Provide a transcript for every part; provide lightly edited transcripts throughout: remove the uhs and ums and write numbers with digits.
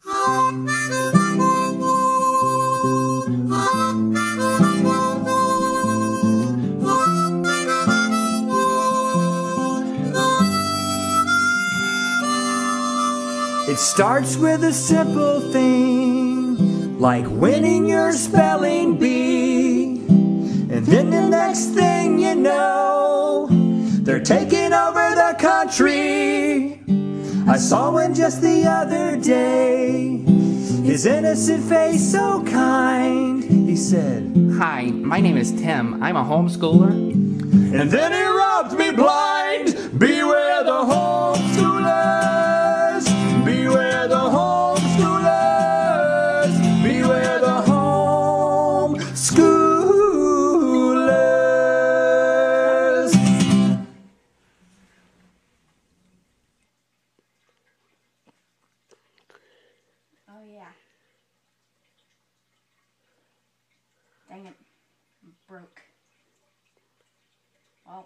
It starts with a simple thing, like winning your spelling bee. And then the next thing you know, they're taking over the country. I saw one just the other day, his innocent face so kind. He said, "Hi, my name is Tim. I'm a homeschooler." And then he robbed me blind. Beware the homeschoolers. Beware the homeschoolers. Beware the homeschoolers. Oh yeah. Dang it. Broke. Well.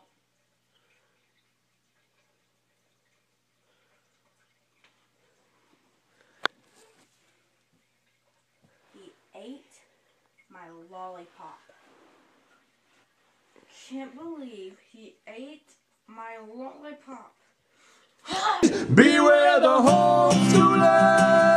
He ate my lollipop. Can't believe he ate my lollipop. Beware the homeschoolers.